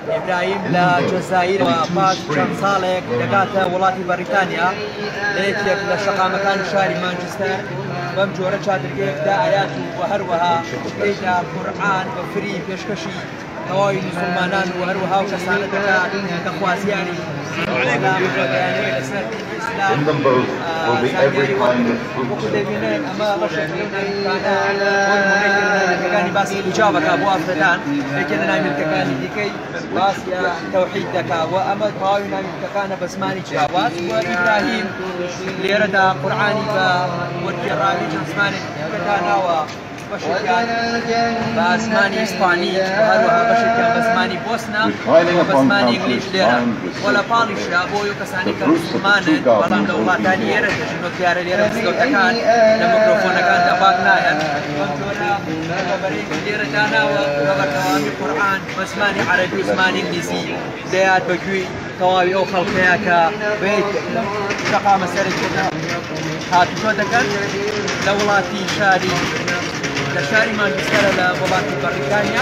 إبراهيم لە جەزایر و پاش چەند ساڵێک دەگاتە وڵاتی بەریتانیا لە یەکێک لە شەقامەکانی شاری مانچستەر بەم جۆرە چادرگەیەکدا ئايات و هەروەها تێیدا قورئان بە فری پێشکەشی تەواوی مسلمانان و هەروەها و کەسانە دەکات کە خوازیانی لەسەر In them both will be every kind of fruit. كان باس الإجابة كابو أفردان لكن أنا من كان ديكي باس يا توحيد دكا وأما طاوينا من كان بسماني جواب وإبراهيم ليردا قرآني والكرامي جسماني كان باسماني إسباني وهروها بشكل باسماني بوسنا وباسماني إنجليش ليرة ولا باليش أبويو كساني كمسلمان والله لو غاتاني يرد جنو كيارة ليرة بسكوتكان لميكروفون كان دباقنا وانتونا وبريك ليرة جانا وغبر توامي قرآن باسماني عربي واسماني إنجليزي ديات بجوي توامي أو خلقياك بيت شقا مساري كنا هاتو شوتكان لولاتي شاري لشاري مانچستر لولاتی بریتانیا